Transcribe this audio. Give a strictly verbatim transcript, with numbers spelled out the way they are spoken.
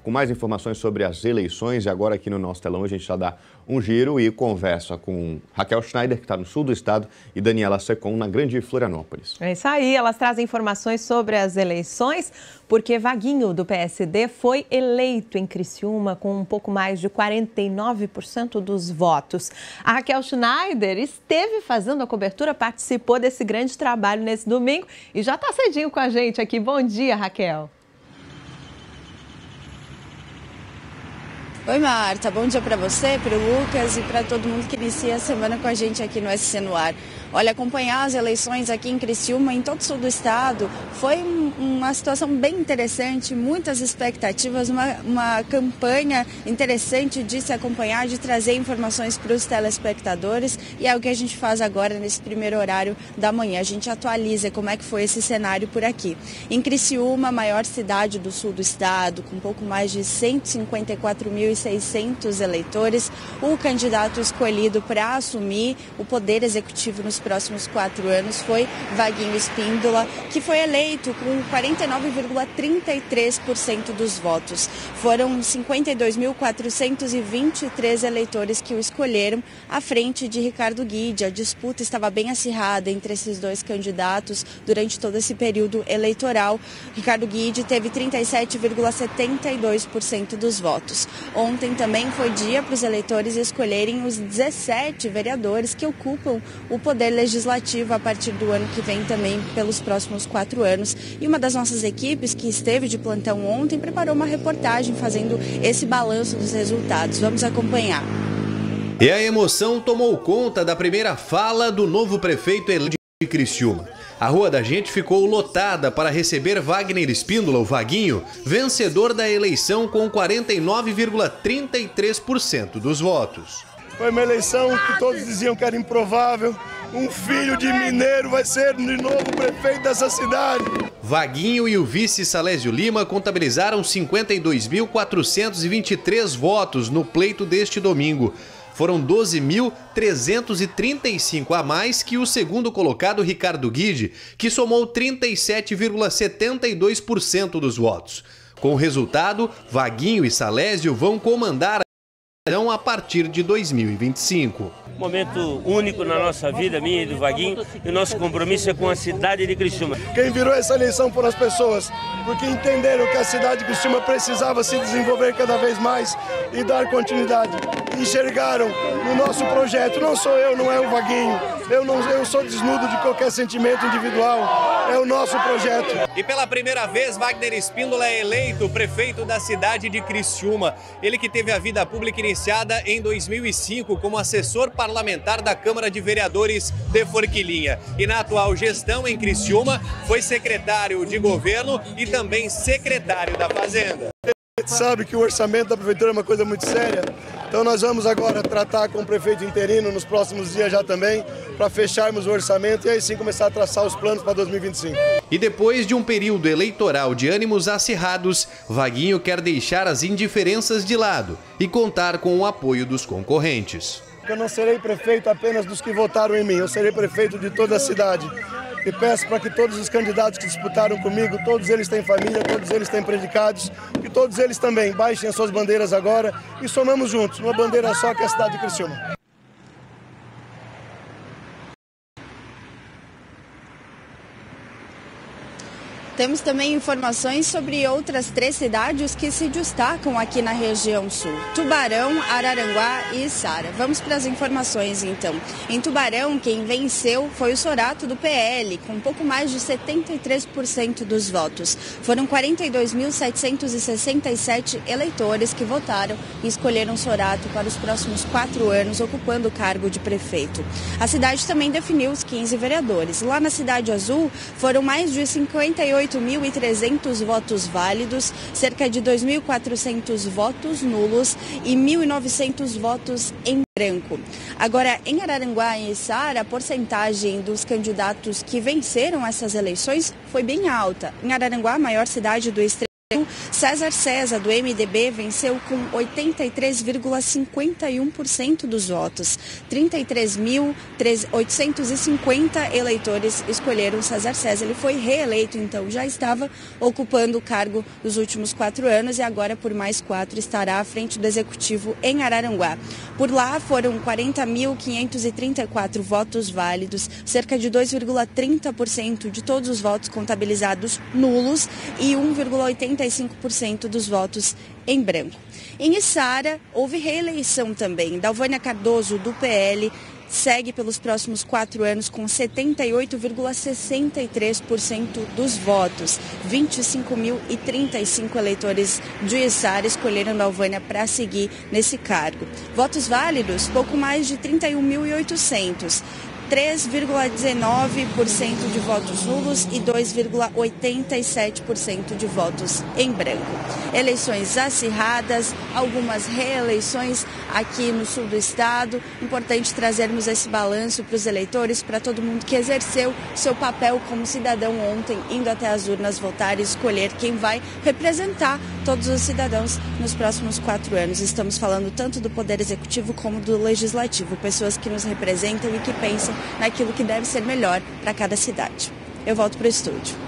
com mais informações sobre as eleições. E agora aqui no nosso telão a gente já dá um giro e conversa com Raquel Schneider, que está no sul do estado, e Daniela Secom, na Grande Florianópolis. É isso aí, elas trazem informações sobre as eleições, porque Vaguinho, do P S D, foi eleito em Criciúma com um pouco mais de quarenta e nove por cento dos votos. A Raquel Schneider esteve fazendo a cobertura, participou desse grande trabalho nesse domingo e já está cedinho com a gente aqui. Bom dia, Raquel. Oi, Marta. Bom dia para você, para o Lucas e para todo mundo que inicia a semana com a gente aqui no S C no Ar. Olha, acompanhar as eleições aqui em Criciúma, em todo o sul do estado, foi uma situação bem interessante, muitas expectativas, uma, uma campanha interessante de se acompanhar, de trazer informações para os telespectadores, e é o que a gente faz agora nesse primeiro horário da manhã. A gente atualiza como é que foi esse cenário por aqui. Em Criciúma, a maior cidade do sul do estado, com um pouco mais de cento e cinquenta e quatro mil e seiscentos eleitores, o candidato escolhido para assumir o poder executivo nos próximos quatro anos foi Vaguinho Espíndola, que foi eleito com quarenta e nove vírgula trinta e três por cento dos votos. Foram cinquenta e dois mil quatrocentos e vinte e três eleitores que o escolheram à frente de Ricardo Guide. A disputa estava bem acirrada entre esses dois candidatos durante todo esse período eleitoral. Ricardo Guide teve trinta e sete vírgula setenta e dois por cento dos votos. Ontem também foi dia para os eleitores escolherem os dezessete vereadores que ocupam o poder legislativo a partir do ano que vem também pelos próximos quatro anos. E uma das nossas equipes que esteve de plantão ontem preparou uma reportagem fazendo esse balanço dos resultados. Vamos acompanhar. E a emoção tomou conta da primeira fala do novo prefeito eleito de Criciúma. A Rua da Gente ficou lotada para receber Wagner Espíndola, o Vaguinho, vencedor da eleição com quarenta e nove vírgula trinta e três por cento dos votos. Foi uma eleição que todos diziam que era improvável. Um filho de mineiro vai ser de novo prefeito dessa cidade. Vaguinho e o vice Salésio Lima contabilizaram cinquenta e dois mil quatrocentos e vinte e três votos no pleito deste domingo. Foram doze mil trezentos e trinta e cinco a mais que o segundo colocado, Ricardo Guide, que somou trinta e sete vírgula setenta e dois por cento dos votos. Com o resultado, Vaguinho e Salésio vão comandar a partir de dois mil e vinte e cinco. Momento único na nossa vida, minha e do Vaguinho, e o nosso compromisso é com a cidade de Criciúma. Quem virou essa eleição foram as pessoas, porque entenderam que a cidade de Criciúma precisava se desenvolver cada vez mais e dar continuidade. Enxergaram no nosso projeto, não sou eu, não é o Vaguinho, eu, não, eu sou desnudo de qualquer sentimento individual, é o nosso projeto. E pela primeira vez, Wagner Espíndola é eleito prefeito da cidade de Criciúma. Ele que teve a vida pública iniciada em dois mil e cinco como assessor parlamentar da Câmara de Vereadores de Forquilinha. E na atual gestão em Criciúma, foi secretário de governo e também secretário da Fazenda. A gente sabe que o orçamento da prefeitura é uma coisa muito séria, então nós vamos agora tratar com o prefeito interino nos próximos dias já também, para fecharmos o orçamento e aí sim começar a traçar os planos para dois mil e vinte e cinco. E depois de um período eleitoral de ânimos acirrados, Vaguinho quer deixar as indiferenças de lado e contar com o apoio dos concorrentes. Eu não serei prefeito apenas dos que votaram em mim, eu serei prefeito de toda a cidade. E peço para que todos os candidatos que disputaram comigo, todos eles têm família, todos eles têm predicados, que todos eles também baixem as suas bandeiras agora e somamos juntos, uma bandeira só que é a cidade de Criciúma. Temos também informações sobre outras três cidades que se destacam aqui na região sul: Tubarão, Araranguá e Içara. Vamos para as informações então. Em Tubarão, quem venceu foi o Sorato do P L, com um pouco mais de setenta e três por cento dos votos. Foram quarenta e dois mil setecentos e sessenta e sete eleitores que votaram e escolheram Sorato para os próximos quatro anos, ocupando o cargo de prefeito. A cidade também definiu os quinze vereadores. Lá na Cidade Azul, foram mais de cinquenta e oito mil e trezentos votos válidos, cerca de dois mil e quatrocentos votos nulos e mil e novecentos votos em branco. Agora, em Araranguá e Içara, a porcentagem dos candidatos que venceram essas eleições foi bem alta. Em Araranguá, a maior cidade do estado, César César, do M D B, venceu com oitenta e três vírgula cinquenta e um por cento dos votos. trinta e três mil oitocentos e cinquenta eleitores escolheram César César. Ele foi reeleito, então já estava ocupando o cargo nos últimos quatro anos e agora por mais quatro estará à frente do Executivo em Araranguá. Por lá foram quarenta mil quinhentos e trinta e quatro votos válidos, cerca de dois vírgula trinta por cento de todos os votos contabilizados nulos e um vírgula oitenta e cinco por cento dos votos em branco. Em Içara, houve reeleição também. Dalvânia Cardoso, do P L, segue pelos próximos quatro anos com setenta e oito vírgula sessenta e três por cento dos votos. vinte e cinco mil e trinta e cinco eleitores de Içara escolheram Dalvânia para seguir nesse cargo. Votos válidos, pouco mais de trinta e um mil e oitocentos. três vírgula dezenove por cento de votos nulos e dois vírgula oitenta e sete por cento de votos em branco. Eleições acirradas, algumas reeleições aqui no sul do estado. Importante trazermos esse balanço para os eleitores, para todo mundo que exerceu seu papel como cidadão ontem, indo até as urnas votar e escolher quem vai representar todos os cidadãos nos próximos quatro anos. Estamos falando tanto do Poder Executivo como do Legislativo, pessoas que nos representam e que pensam naquilo que deve ser melhor para cada cidade. Eu volto para o estúdio.